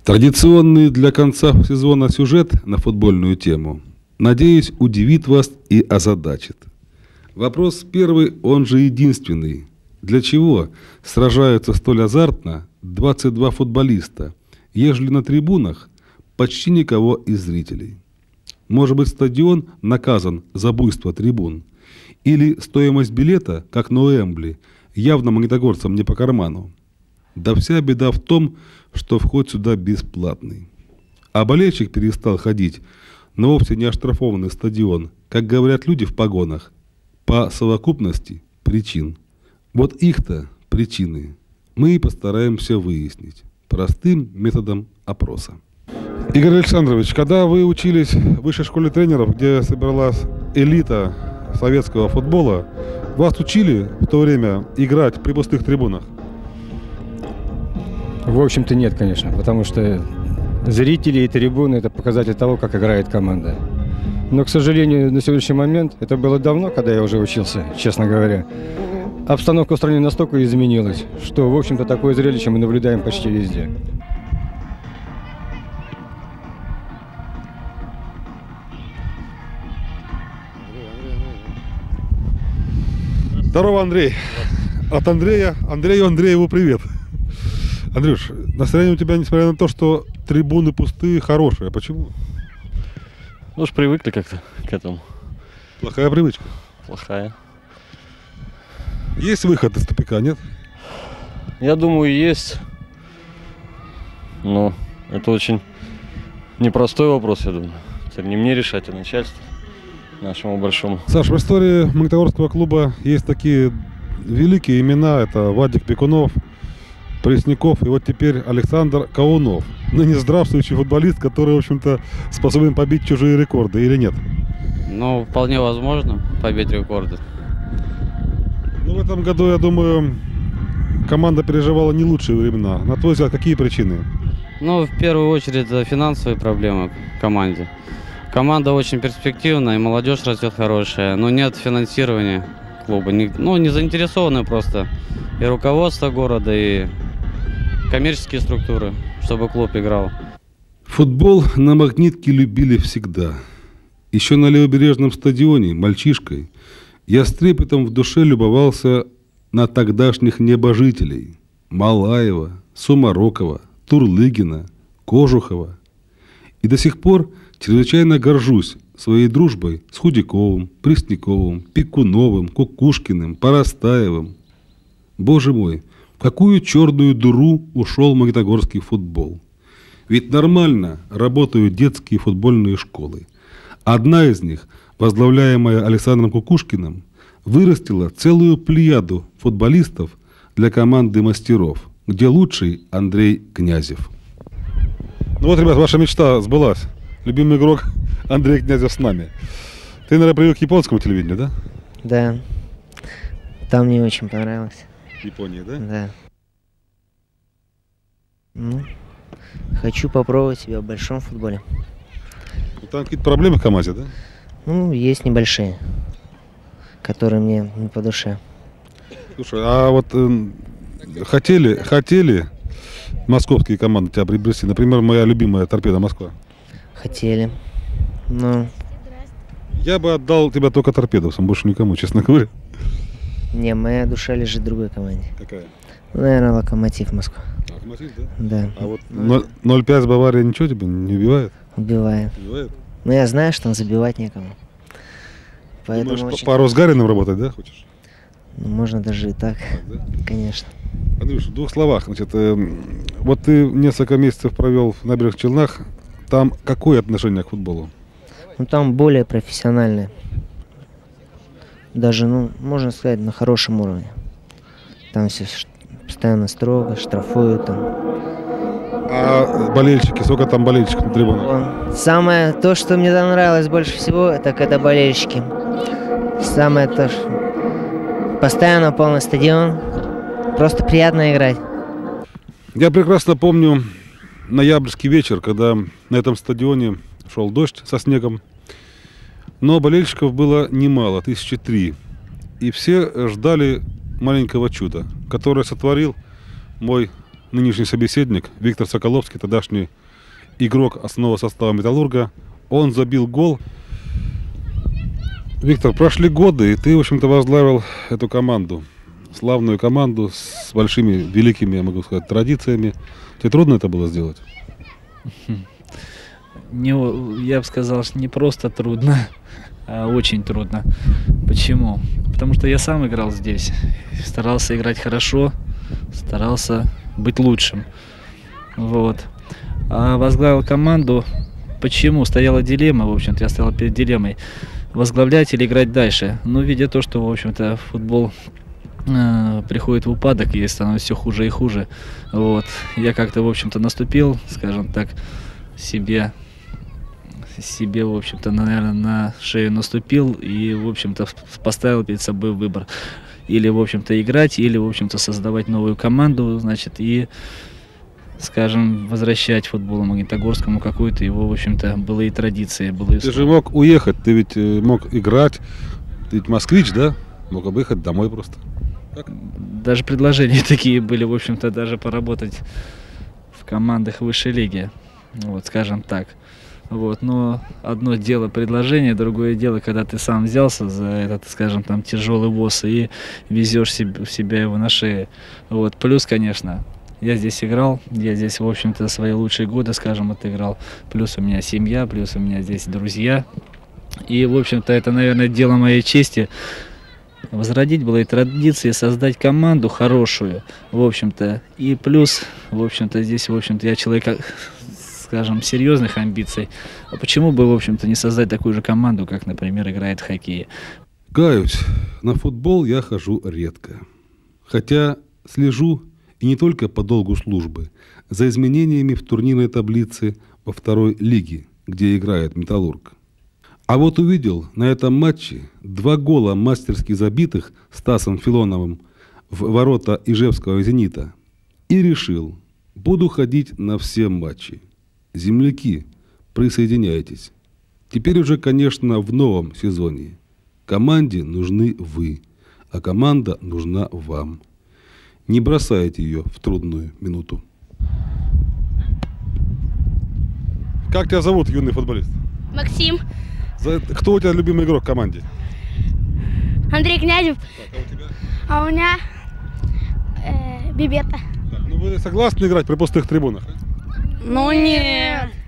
Традиционный для конца сезона сюжет на футбольную тему, надеюсь, удивит вас и озадачит. Вопрос первый, он же единственный. Для чего сражаются столь азартно 22 футболиста, ежели на трибунах почти никого из зрителей? Может быть, стадион наказан за буйство трибун? Или стоимость билета, как на Уэмбли, явно магнитогорцам не по карману? Да вся беда в том, что вход сюда бесплатный. А болельщик перестал ходить на вовсе не оштрафованный стадион, как говорят люди в погонах, по совокупности причин. Вот их-то причины мы и постараемся выяснить простым методом опроса. Игорь Александрович, когда вы учились в высшей школе тренеров, где собралась элита советского футбола, вас учили в то время играть при пустых трибунах? В общем-то нет, конечно, потому что зрители и трибуны – это показатель того, как играет команда. Но, к сожалению, на сегодняшний момент, это было давно, когда я уже учился, честно говоря, обстановка в стране настолько изменилась, что, в общем-то, такое зрелище мы наблюдаем почти везде. Здорово, Андрей. От Андрея Андрееву привет. Андрюш, настроение у тебя, несмотря на то, что трибуны пустые, хорошие. А почему? Ну уж привыкли как-то к этому. Плохая привычка? Плохая. Есть выход из тупика, нет? Я думаю, есть. Но это очень непростой вопрос, я думаю. Это не мне решать, а начальству нашему большому. Саш, в истории магнитогорского клуба есть такие великие имена. Это Вадик Пекунов, Пресняков и вот теперь Александр Каунов. Ныне здравствующий футболист, который, в общем-то, способен побить чужие рекорды, или нет? Ну, вполне возможно побить рекорды. Ну, в этом году, я думаю, команда переживала не лучшие времена. На твой взгляд, какие причины? Ну, в первую очередь, это финансовые проблемы в команде. Команда очень перспективная, и молодежь растет хорошая, но нет финансирования клуба. Не заинтересованы просто и руководство города, и коммерческие структуры, чтобы клуб играл. Футбол на Магнитке любили всегда. Еще на левобережном стадионе, мальчишкой, я с трепетом в душе любовался на тогдашних небожителей: Малаева, Сумарокова, Турлыгина, Кожухова. И до сих пор чрезвычайно горжусь своей дружбой с Худяковым, Пресняковым, Пекуновым, Кукушкиным, Поростаевым. Боже мой, в какую черную дыру ушел магнитогорский футбол. Ведь нормально работают детские футбольные школы. Одна из них, возглавляемая Александром Кукушкиным, вырастила целую плеяду футболистов для команды мастеров, где лучший Андрей Князев. Ну вот, ребят, ваша мечта сбылась. Любимый игрок Андрей Князев с нами. Ты, наверное, привык к японскому телевидению, да? Да. Там мне очень понравилось. Япония, да? Да. Ну, хочу попробовать себя в большом футболе. Там какие-то проблемы в команде, да? Ну, есть небольшие, которые мне не по душе. Слушай, а вот хотели московские команды тебя приобрести? Например, моя любимая «Торпедо Москва». Хотели, но... Я бы отдал тебя только торпедовцам, больше никому, честно говоря. Не, моя душа лежит в другой команде. Какая? Ну, наверное, «Локомотив» Москва. Локомотив, да? Да. А вот 0-5 с Бавария ничего тебя не убивает? Убивает. Убивает? Но я знаю, что там забивать некому. Поэтому Думаешь, очень... по Росгариным работать, да, хочешь? Ну, можно даже и так, Да? конечно. Андрюш, в двух словах. Значит, вот ты несколько месяцев провел в Набережных Челнах. Там какое отношение к футболу? Ну, там более профессиональное. Даже, ну, можно сказать, на хорошем уровне. Там все постоянно строго, штрафуют там. А болельщики, сколько там болельщиков на трибунах? Самое то, что мне там нравилось больше всего, так это болельщики. Самое то, что постоянно полный стадион. Просто приятно играть. Я прекрасно помню ноябрьский вечер, когда на этом стадионе шел дождь со снегом. Но болельщиков было немало, 1003. И все ждали маленького чуда, которое сотворил мой нынешний собеседник Виктор Соколовский, тогдашний игрок основного состава «Металлурга». Он забил гол. Виктор, прошли годы, и ты, в общем-то, возглавил эту команду. Славную команду с большими, великими, я могу сказать, традициями. Тебе трудно это было сделать? Я бы сказал, что не просто трудно, а очень трудно. Почему? Потому что я сам играл здесь. Старался играть хорошо, старался быть лучшим. Вот. А возглавил команду. Почему? Стояла дилемма, в общем-то, я стоял перед дилеммой. Возглавлять или играть дальше. Но видя то, что, в общем-то, футбол приходит в упадок и становится все хуже и хуже. Вот. Я как-то, в общем-то, наступил, скажем так, себе, в общем-то, наверное, на шею наступил и, в общем-то, поставил перед собой выбор. Или, в общем-то, играть, или, в общем-то, создавать новую команду, значит, и, скажем, возвращать футболу магнитогорскому какую-то его, в общем-то, былые традиции. Ты же мог уехать, ты ведь мог играть, ты ведь москвич, да? Мог объехать домой просто. Так? Даже предложения такие были, в общем-то, даже поработать в командах высшей лиги, вот, скажем так. Вот, но одно дело предложение, другое дело, когда ты сам взялся за этот, скажем, там, тяжелый воз и везешь себя его на шее. Вот, плюс, конечно, я здесь играл, я здесь, в общем-то, свои лучшие годы, скажем, отыграл. Плюс у меня семья, плюс у меня здесь друзья. И, в общем-то, это, наверное, дело моей чести. Возродить былые традиции, создать команду хорошую, в общем-то. И плюс, в общем-то, здесь, в общем-то, я человек, скажем, серьезных амбиций. А почему бы, в общем-то, не создать такую же команду, как, например, играет в хоккее? Каюсь, на футбол я хожу редко. Хотя слежу, и не только по долгу службы, за изменениями в турнирной таблице во второй лиге, где играет «Металлург». А вот увидел на этом матче 2 гола мастерски забитых Стасом Филоновым в ворота Ижевского «Зенита» и решил, буду ходить на все матчи. Земляки, присоединяйтесь. Теперь уже, конечно, в новом сезоне. Команде нужны вы, а команда нужна вам. Не бросайте ее в трудную минуту. Как тебя зовут, юный футболист? Максим. Кто у тебя любимый игрок в команде? Андрей Князев. Так, а у тебя? А у меня Бибета. Так, ну вы согласны играть при пустых трибунах? Ну нет.